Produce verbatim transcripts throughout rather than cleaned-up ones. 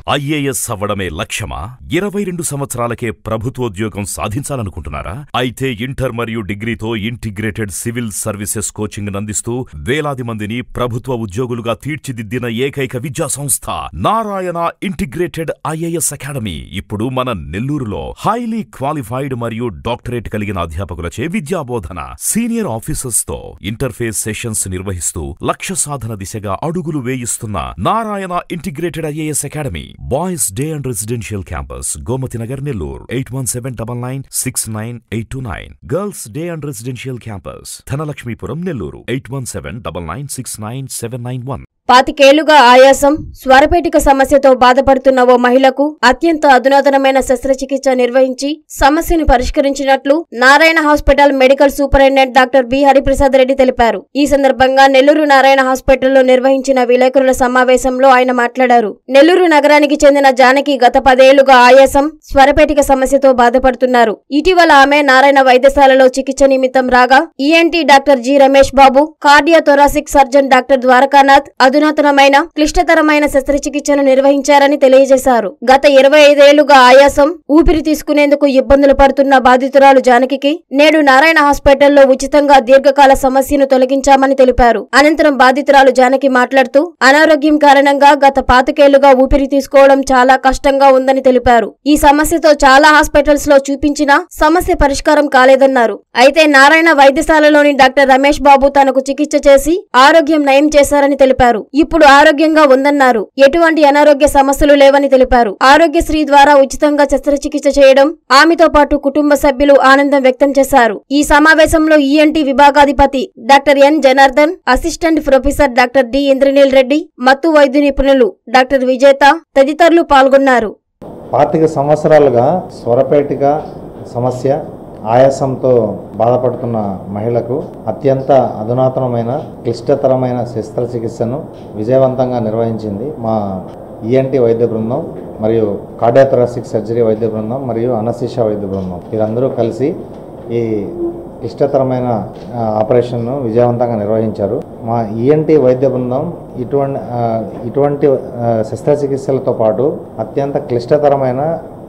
IAS అవ్వడమే లక్ష్యమా? ఇరవై రెండు సంవత్సరాలకే ప్రభుత్వోద్యోగం సాధించాలనుకుంటున్నారా? అయితే ఇంటర్ మరియు డిగ్రీతో ఇంటిగ్రేటెడ్ సివిల్ సర్వీసెస్ కోచింగ్ అందిస్తూ వేలాది మందిని ప్రభుత్వ ఉద్యోగులుగా తీర్చిదిద్దిన ఏకైక విద్యా సంస్థ నారాయణ ఇంటిగ్రేటెడ్ ఐఏఎస్ అకాడమీ ఇప్పుడు మన నెల్లూరులో హైలీ క్వాలిఫైడ్ మరియు డాక్టరేట్ కలిగిన అధ్యాపకులచే విద్యాబోధన, సీనియర్ ఆఫీసర్స్ తో ఇంటర్ఫేస్ సెషన్స్ నిర్వహిస్తూ లక్ష్య సాధన దిశగా అడుగులు వేయిస్తున్న Narayana integrated IAS academy. Boys day and residential campus Gomathi Nagar Nellore eight one seven nine nine six nine eight two nine. Girls day and residential campus Dhanalakshmipuram Nellore eight one seven nine nine six nine seven nine one. పాతికేళ్లుగా ఆయాసం, స్వరపేటిక సమస్యతో బాధపడుతున్న ఓ మహిళకు అత్యంత అధునాతనమైన శస్త్రచికిత్స నిర్వహించి సమస్యను పరిష్కరించినట్లు Narayana hospital medical superintendent doctor B Hariprasad Reddy తెలిపారు. ఈ సందర్భంగా నెల్లూరు నారాయణ హాస్పిటల్లో నిర్వహించిన విలేకరుల సమావేశంలో ఆయన మాట్లాడారు. నెల్లూరు నగరానికి చెందిన జానకి గత పదేళ్లుగా ఆయాసం, స్వరపేటిక సమస్యతో బాధపడుతున్నారు. ఇటీవల ఆమె నారాయణ వైద్యశాలలో చికిత్స నిమిత్తం రాగా ENT doctor G Ramesh Babu, cardio thoracic surgeon doctor Dwarakanath అధునాతనమైన క్లిష్టతరమైన శస్త్రచికిత్సను నిర్వహించారని తెలియజేశారు. గత ఇరవై ఐదేళ్లుగా ఆయాసం, ఊపిరి తీసుకునేందుకు ఇబ్బందులు పడుతున్న బాధితురాలు జానకి నేడు నారాయణ హాస్పిటల్లో ఉచితంగా దీర్ఘకాల సమస్యను తొలగించామని తెలిపారు. అనంతరం బాధితురాలు జానకి మాట్లాడుతూ అనారోగ్యం కారణంగా గత పాతికేళ్లుగా ఊపిరి తీసుకోవడం చాలా కష్టంగా ఉందని తెలిపారు. ఈ సమస్యతో చాలా హాస్పిటల్స్ లో చూపించినా సమస్య పరిష్కారం కాలేదన్నారు. అయితే నారాయణ వైద్యశాలలోని డాక్టర్ రమేష్ బాబు తనకు చికిత్స చేసి ఆరోగ్యం నయం చేశారని తెలిపారు. ఇప్పుడు ఆరోగ్యంగా ఉందన్నారు. ఎటువంటి అనారోగ్య సమస్యలు లేవని తెలిపారు. ఆరోగ్యశ్రీ ద్వారా ఉచితంగా శస్త్రచికిత్స చేయడం ఆమెతో పాటు కుటుంబ సభ్యులు ఆనందం వ్యక్తం చేశారు. ఈ సమావేశంలో ఈఎన్టీ విభాగాధిపతి doctor N Janardhan, assistant professor doctor D Indraneel Reddy, మత్తు వైద్య నిపుణులు డాక్టర్ విజేత తదితరులు పాల్గొన్నారు. పాతిక సంవత్సరాలుగా స్వరపేటిక సమస్య, ఆయాసంతో బాధపడుతున్న మహిళకు అత్యంత అధునాతనమైన క్లిష్టతరమైన శస్త్రచికిత్సను విజయవంతంగా నిర్వహించింది మా ఈఎన్టీ వైద్య బృందం మరియు కార్డియోథొరాసిక్ సర్జరీ వైద్య బృందం మరియు అనస్థీషియా వైద్య బృందం. వీరందరూ కలిసి ఈ క్లిష్టతరమైన ఆపరేషన్ను విజయవంతంగా నిర్వహించారు. మా ఈఎన్టీ వైద్య బృందం ఇటువంటి ఇటువంటి శస్త్రచికిత్సలతో పాటు అత్యంత క్లిష్టతరమైన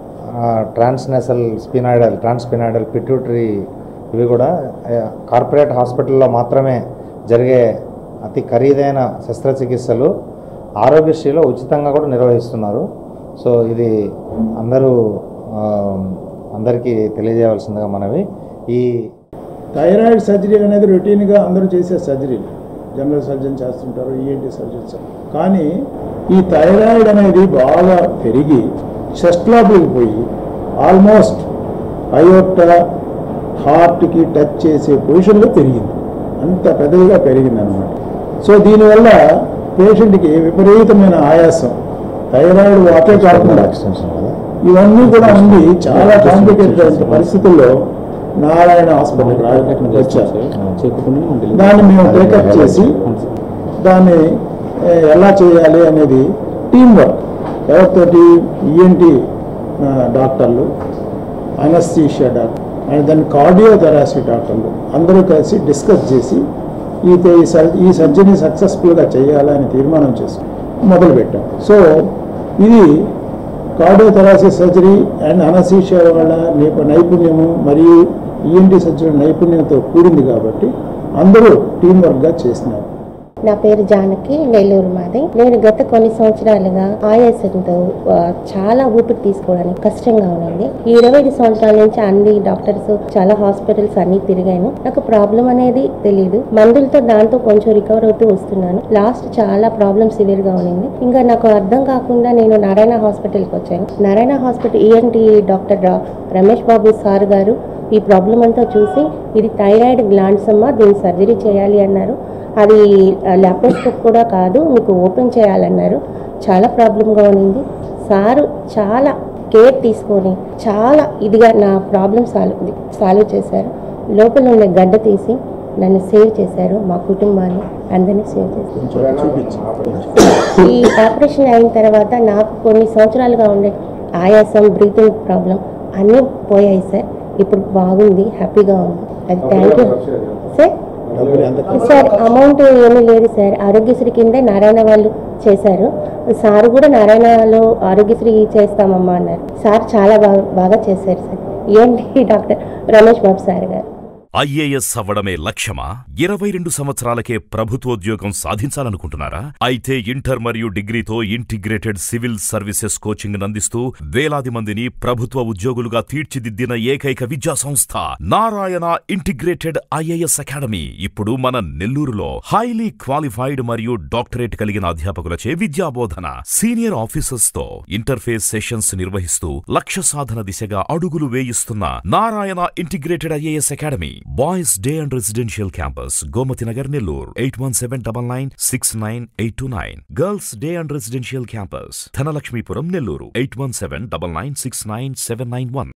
ట్రాన్స్నేసల్ స్పినాయిడల్, ట్రాన్స్పినాయిడల్, పిట్యూటరీ ఇవి కూడా కార్పొరేట్ హాస్పిటల్లో మాత్రమే జరిగే అతి ఖరీదైన శస్త్రచికిత్సలు ఆరోగ్యశ్రీలో ఉచితంగా కూడా నిర్వహిస్తున్నారు. సో ఇది అందరూ అందరికీ తెలియజేయవలసిందిగా మనవి. ఈ థైరాయిడ్ సర్జరీ అనేది రొటీన్గా అందరూ చేసే సర్జరీ, జనరల్ సర్జన్ చేస్తుంటారు, ఈఎన్టీ సర్జన్స్. కానీ ఈ థైరాయిడ్ అనేది బాగా పెరిగి చెస్ట్ లోపలికి పోయి ఆల్మోస్ట్ అయోర్టా, హార్ట్కి టచ్ చేసే పొజిషన్లో పెరిగింది. అంత పెద్దదిగా పెరిగింది అన్నమాట. సో దీనివల్ల పేషెంట్కి విపరీతమైన ఆయాసం, థైరాయిడ్ వాటే కాకుండా ఇవన్నీ కూడా ఉంది. చాలా కాంప్లికేటెడ్ పరిస్థితుల్లో నారాయణ హాస్పిటల్ వచ్చారు. దాన్ని మేము టేకప్ చేసి దాన్ని ఎలా చేయాలి అనేది టీం వర్క్, ఎవరితోటి ఈఎన్టీ డాక్టర్లు, అనస్థీషియా డాక్టర్ అండ్ దాని కార్డియోథొరాసిక్ డాక్టర్లు అందరూ కలిసి డిస్కస్ చేసి ఈ ఈ సర్జరీ సక్సెస్ఫుల్గా చేయాలని తీర్మానం చేసి మొదలుపెట్టాం. సో ఇది కార్డియోథొరాసిక్ సర్జరీ అండ్ అనస్థీషియా వాళ్ళ నైపుణ్యము మరియు ఈఎన్టీ సర్జరీ నైపుణ్యంతో కూడింది కాబట్టి అందరూ టీం వర్క్గా చేసినారు. నా పేరు జానకి, నెల్లూరు మాది. నేను గత కొన్ని సంవత్సరాలుగా ఆయాసంతో చాలా ఊపిరి తీసుకోవడానికి కష్టంగా ఉన్నది. ఈ ఇరవై ఐదు సంవత్సరాల నుంచి అన్ని డాక్టర్స్, చాలా హాస్పిటల్స్ అన్ని తిరిగాను. నాకు ప్రాబ్లం అనేది తెలియదు. మందులతో దాంతో కొంచెం రికవర్ అవుతూ వస్తున్నాను. లాస్ట్ చాలా ప్రాబ్లమ్ సివియర్ గా ఉన్నింది. ఇంకా నాకు అర్థం కాకుండా నేను నారాయణ హాస్పిటల్కి వచ్చాను. Narayana hospital ENT doctor Ramesh Babu sir గారు ఈ ప్రాబ్లం అంతా చూసి ఇది థైరాయిడ్ గ్లాండ్స్ అమ్మా, దీన్ని సర్జరీ చేయాలి అన్నారు. అది లాప్రోస్కోప్ కూడా కాదు, మీకు ఓపెన్ చేయాలన్నారు. చాలా ప్రాబ్లంగా ఉన్నింది. సారు చాలా కేర్ తీసుకొని చాలా ఇదిగా నా ప్రాబ్లం సాల్వ్ సాల్వ్ చేశారు. లోపల ఉన్న గడ్డ తీసి నన్ను సేవ్ చేశారు, మా కుటుంబాన్ని అందరినీ సేవ్ చేశారు. ఈ ఆపరేషన్ అయిన తర్వాత నాకు కొన్ని సంవత్సరాలుగా ఉండే ఆయాసం, బ్రీతింగ్ ప్రాబ్లం అన్నీ పోయాయి సార్. ఇప్పుడు బాగుంది, హ్యాపీగా ఉంది. అది thank you sir. Sir amount ఏమీ లేదు సార్, ఆరోగ్యశ్రీ కింద నారాయణ వాళ్ళు చేశారు. సార్ కూడా నారాయణలో ఆరోగ్యశ్రీ చేస్తామమ్మా అన్నారు. సార్ చాలా బాగా బాగా చేశారు సార్. ఏంటి డాక్టర్ రమేష్ బాబు సార్ గారు. ఐఏఎస్ అవ్వడమే లక్ష్యమా? ఇరవై రెండు సంవత్సరాలకే ప్రభుత్వోద్యోగం సాధించాలనుకుంటున్నారా? అయితే ఇంటర్ మరియు డిగ్రీతో ఇంటిగ్రేటెడ్ సివిల్ సర్వీసెస్ కోచింగ్ అందిస్తూ వేలాది మందిని ప్రభుత్వ ఉద్యోగులుగా తీర్చిదిద్దిన ఏకైక విద్యా సంస్థ నారాయణ ఇంటిగ్రేటెడ్ ఐఏఎస్ అకాడమీ ఇప్పుడు మన నెల్లూరులో హైలీ క్వాలిఫైడ్ మరియు డాక్టరేట్ కలిగిన అధ్యాపకులచే విద్యాబోధన, సీనియర్ ఆఫీసర్స్ తో ఇంటర్ఫేస్ సెషన్స్ నిర్వహిస్తూ లక్ష్య సాధన దిశగా అడుగులు వేయిస్తున్న Narayana integrated IAS academy. Boys day and residential campus Gomathi Nagar Nellore eight one seven double nine six nine eight two nine. Girls day and residential campus Dhanalakshmipuram Nellore eight one seven double nine six nine seven nine one.